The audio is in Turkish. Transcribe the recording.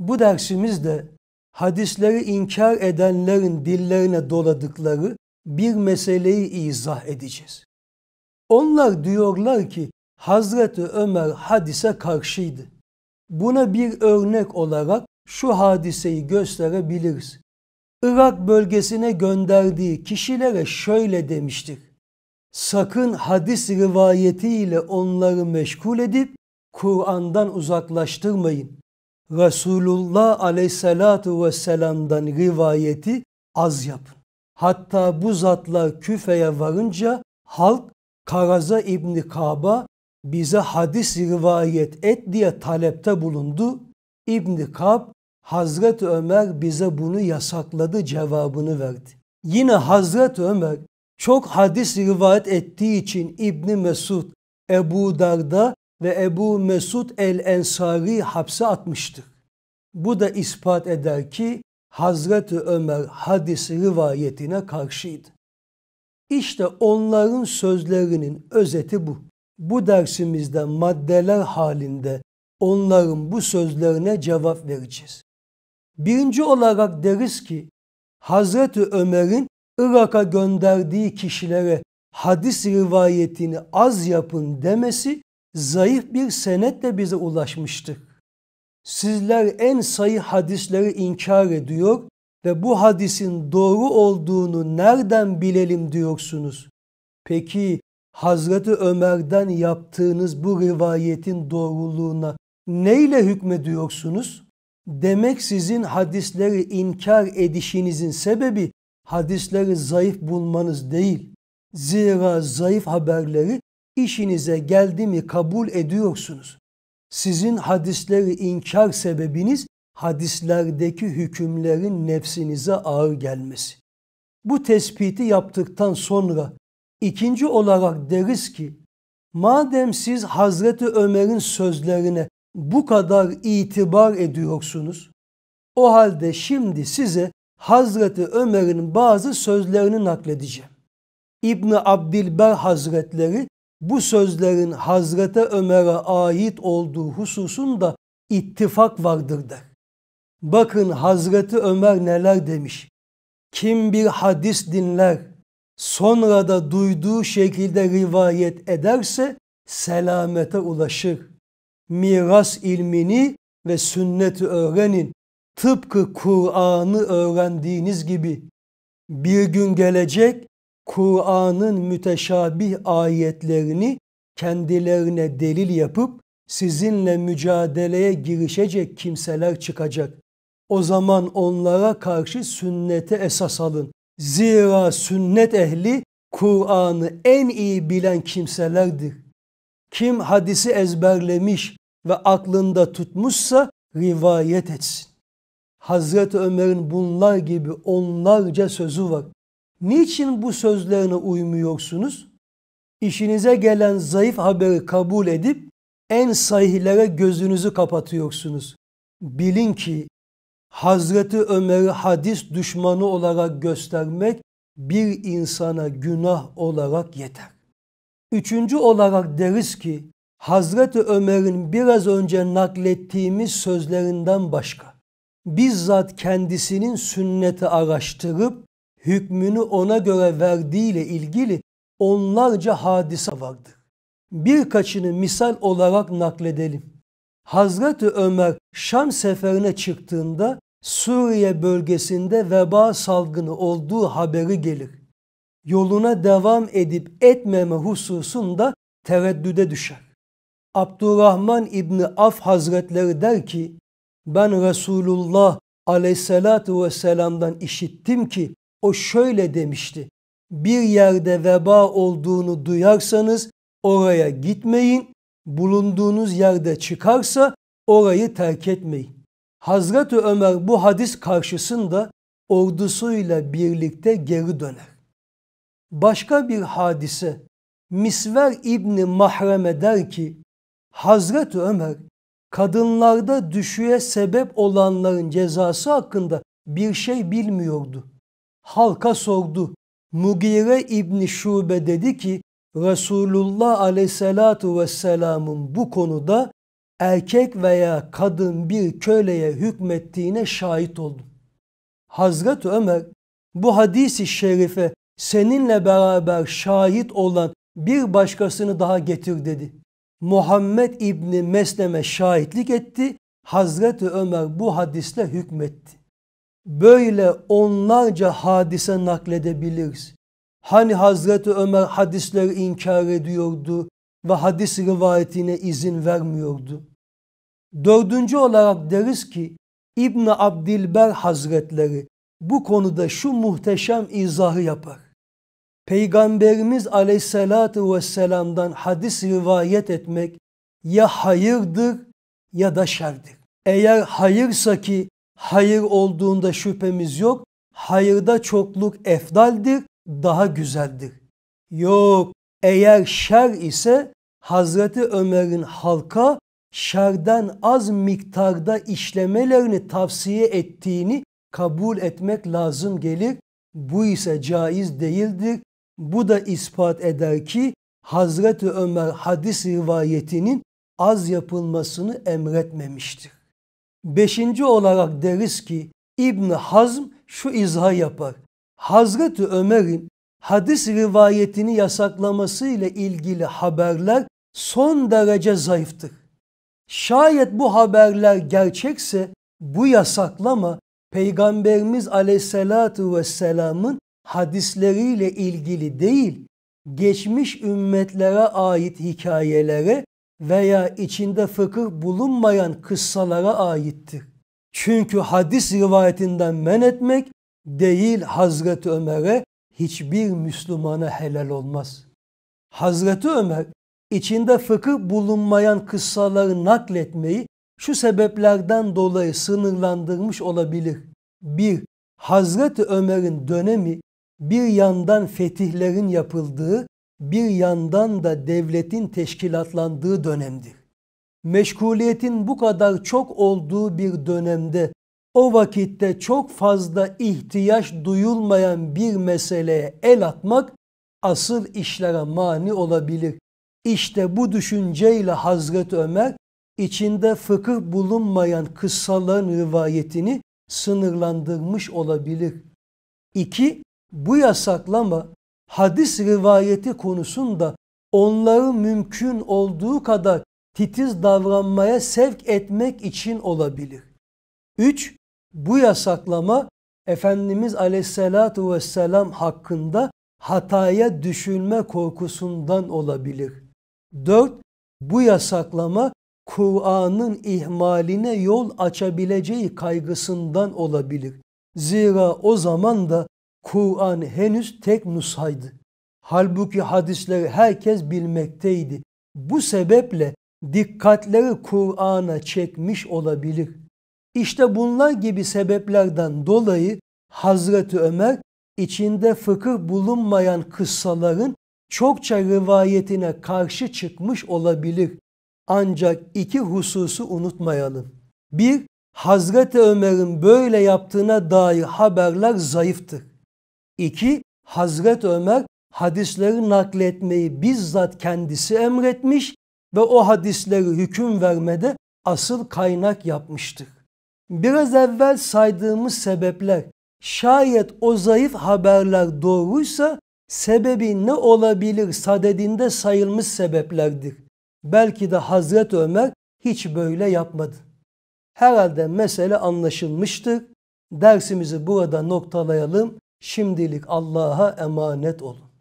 Bu dersimizde hadisleri inkar edenlerin dillerine doladıkları bir meseleyi izah edeceğiz. Onlar diyorlar ki Hazreti Ömer hadise karşıydı. Buna bir örnek olarak şu hadiseyi gösterebiliriz. Irak bölgesine gönderdiği kişilere şöyle demiştir: sakın hadis rivayetiyle onları meşgul edip Kur'an'dan uzaklaştırmayın. Resulullah aleyhissalatu vesselam'dan rivayeti az yapın. Hatta bu zatlar Küfe'ye varınca halk Karaza İbni Kab'a bize hadis rivayet et diye talepte bulundu. İbni Kab, Hazreti Ömer bize bunu yasakladı cevabını verdi. Yine Hazreti Ömer çok hadis rivayet ettiği için İbni Mesud, Ebu Darda ve Ebu Mesud el-Ensari hapse atmıştır. Bu da ispat eder ki Hazreti Ömer hadis rivayetine karşıydı. İşte onların sözlerinin özeti bu. Bu dersimizde maddeler halinde onların bu sözlerine cevap vereceğiz. Birinci olarak deriz ki Hazreti Ömer'in Irak'a gönderdiği kişilere hadis rivayetini az yapın demesi zayıf bir senetle bize ulaşmıştır. Sizler en sahih hadisleri inkar ediyor ve bu hadisin doğru olduğunu nereden bilelim diyorsunuz. Peki Hazreti Ömer'den yaptığınız bu rivayetin doğruluğuna neyle hükmediyorsunuz? Demek sizin hadisleri inkar edişinizin sebebi hadisleri zayıf bulmanız değil. Zira zayıf haberleri işinize geldi mi kabul ediyorsunuz. Sizin hadisleri inkar sebebiniz hadislerdeki hükümlerin nefsinize ağır gelmesi. Bu tespiti yaptıktan sonra ikinci olarak deriz ki madem siz Hazreti Ömer'in sözlerine bu kadar itibar ediyorsunuz, o halde şimdi size Hazreti Ömer'in bazı sözlerini nakledeceğim. İbn Abdilber Hazretleri bu sözlerin Hazreti Ömer'e ait olduğu hususunda ittifak vardır der. Bakın Hazreti Ömer neler demiş. Kim bir hadis dinler, sonra da duyduğu şekilde rivayet ederse selamete ulaşır. Miras ilmini ve sünneti öğrenin. Tıpkı Kur'an'ı öğrendiğiniz gibi. Bir gün gelecek, Kur'an'ın müteşabih ayetlerini kendilerine delil yapıp sizinle mücadeleye girişecek kimseler çıkacak. O zaman onlara karşı sünnete esas alın. Zira sünnet ehli Kur'an'ı en iyi bilen kimselerdir. Kim hadisi ezberlemiş ve aklında tutmuşsa rivayet etsin. Hazreti Ömer'in bunlar gibi onlarca sözü var. Niçin bu sözlerine uymuyorsunuz? İşinize gelen zayıf haberi kabul edip en sahihlere gözünüzü kapatıyorsunuz. Bilin ki Hazreti Ömer'i hadis düşmanı olarak göstermek bir insana günah olarak yeter. Üçüncü olarak deriz ki Hazreti Ömer'in biraz önce naklettiğimiz sözlerinden başka bizzat kendisinin sünneti araştırıp hükmünü ona göre verdiğiyle ilgili onlarca hadise vardır. Birkaçını misal olarak nakledelim. Hazreti Ömer Şam seferine çıktığında Suriye bölgesinde veba salgını olduğu haberi gelir. Yoluna devam edip etmeme hususunda tereddüde düşer. Abdurrahman İbni Af Hazretleri der ki, ben Resulullah aleyhissalatu vesselam'dan işittim ki o şöyle demişti: bir yerde veba olduğunu duyarsanız oraya gitmeyin, bulunduğunuz yerde çıkarsa orayı terk etmeyin. Hazreti Ömer bu hadis karşısında ordusuyla birlikte geri döner. Başka bir hadise, Misver İbni Mahreme der ki, Hazreti Ömer kadınlarda düşüğe sebep olanların cezası hakkında bir şey bilmiyordu. Halka sordu. Mugire İbni Şube dedi ki Resulullah aleyhissalatu vesselamın bu konuda erkek veya kadın bir köleye hükmettiğine şahit oldum. Hazreti Ömer bu hadis-i şerife seninle beraber şahit olan bir başkasını daha getir dedi. Muhammed İbni Mesleme şahitlik etti. Hazreti Ömer bu hadisle hükmetti. Böyle onlarca hadise nakledebiliriz. Hani Hazreti Ömer hadisleri inkar ediyordu ve hadis rivayetine izin vermiyordu. Dördüncü olarak deriz ki İbn Abdilber Hazretleri bu konuda şu muhteşem izahı yapar. Peygamberimiz Aleyhisselatü Vesselam'dan hadis rivayet etmek ya hayırdır ya da şerdir. Eğer hayırsa ki hayır olduğunda şüphemiz yok, hayırda çokluk efdaldir, daha güzeldir. Yok, eğer şer ise Hazreti Ömer'in halka şerden az miktarda işlemelerini tavsiye ettiğini kabul etmek lazım gelir. Bu ise caiz değildir. Bu da ispat eder ki Hazreti Ömer hadis rivayetinin az yapılmasını emretmemiştir. Beşinci olarak deriz ki İbn Hazm şu izah yapar. Hazreti Ömer'in hadis rivayetini yasaklaması ile ilgili haberler son derece zayıftır. Şayet bu haberler gerçekse bu yasaklama Peygamberimiz Aleyhisselatü Vesselam'ın hadisleriyle ilgili değil, geçmiş ümmetlere ait hikayelere veya içinde fıkıh bulunmayan kıssalara aittir. Çünkü hadis rivayetinden men etmek değil Hazreti Ömer'e hiçbir Müslümana helal olmaz. Hazreti Ömer içinde fıkıh bulunmayan kıssaları nakletmeyi şu sebeplerden dolayı sınırlandırmış olabilir. 1. Hazreti Ömer'in dönemi bir yandan fetihlerin yapıldığı, bir yandan da devletin teşkilatlandığı dönemdir. Meşguliyetin bu kadar çok olduğu bir dönemde o vakitte çok fazla ihtiyaç duyulmayan bir meseleye el atmak asıl işlere mani olabilir. İşte bu düşünceyle Hazreti Ömer içinde fıkıh bulunmayan kıssaların rivayetini sınırlandırmış olabilir. 2. Bu yasaklama hadis rivayeti konusunda onları mümkün olduğu kadar titiz davranmaya sevk etmek için olabilir. 3. Bu yasaklama Efendimiz Aleyhisselatü Vesselam hakkında hataya düşülme korkusundan olabilir. 4. Bu yasaklama Kur'an'ın ihmaline yol açabileceği kaygısından olabilir. Zira o zaman da Kur'an henüz tek nushaydı. Halbuki hadisleri herkes bilmekteydi. Bu sebeple dikkatleri Kur'an'a çekmiş olabilir. İşte bunlar gibi sebeplerden dolayı Hazreti Ömer içinde fıkıh bulunmayan kıssaların çokça rivayetine karşı çıkmış olabilir. Ancak iki hususu unutmayalım. 1. Hazreti Ömer'in böyle yaptığına dair haberler zayıftır. 2. Hazreti Ömer hadisleri nakletmeyi bizzat kendisi emretmiş ve o hadisleri hüküm vermede asıl kaynak yapmıştır. Biraz evvel saydığımız sebepler şayet o zayıf haberler doğruysa sebebi ne olabilir sadedinde sayılmış sebeplerdir. Belki de Hazreti Ömer hiç böyle yapmadı. Herhalde mesele anlaşılmıştır. Dersimizi burada noktalayalım. Şimdilik Allah'a emanet olun.